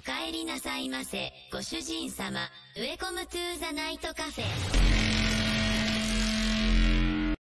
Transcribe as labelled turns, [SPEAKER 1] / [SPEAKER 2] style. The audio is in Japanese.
[SPEAKER 1] 帰りなさいませ、ご主人様。ウェコムトゥーザナイトカフェ。